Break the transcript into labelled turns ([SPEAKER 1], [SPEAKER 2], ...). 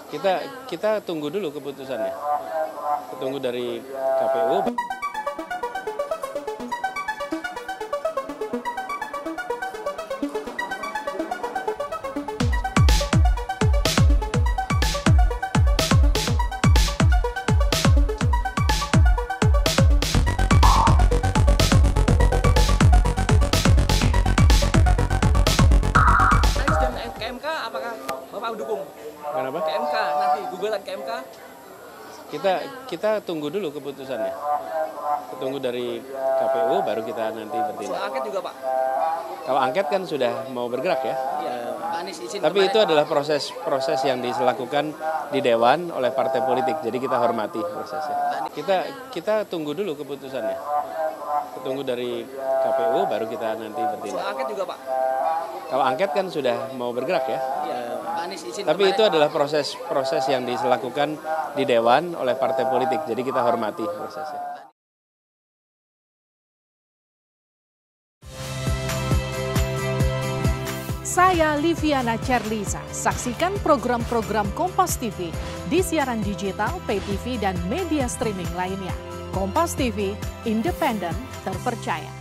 [SPEAKER 1] Kita tunggu dulu keputusannya. Tunggu dari KPU.
[SPEAKER 2] Apakah Bapak dukung?
[SPEAKER 1] Kenapa?
[SPEAKER 2] Ke MK nanti, gugatan ke MK?
[SPEAKER 1] Kita tunggu dulu keputusannya. Tunggu dari KPU baru kita nanti bertindak.
[SPEAKER 2] Soal angket juga Pak?
[SPEAKER 1] Kalau angket kan sudah mau bergerak ya.
[SPEAKER 2] Iya, Pak Anies izin.
[SPEAKER 1] Tapi itu adalah proses yang dilakukan di Dewan oleh partai politik. Jadi kita hormati prosesnya. Kita tunggu dulu keputusannya. Tunggu dari KPU baru kita nanti bertindak.
[SPEAKER 2] Soal angket juga Pak?
[SPEAKER 1] Kalau angket kan sudah mau bergerak ya.
[SPEAKER 2] Iya, Pak Anies izin.
[SPEAKER 1] Tapi itu adalah proses yang dilakukan di Dewan oleh partai politik. Jadi kita hormati prosesnya.
[SPEAKER 3] Saya Liviana Cerlisa. Saksikan program-program Kompas TV di siaran digital, pay TV, dan media streaming lainnya. Kompas TV, independen, terpercaya.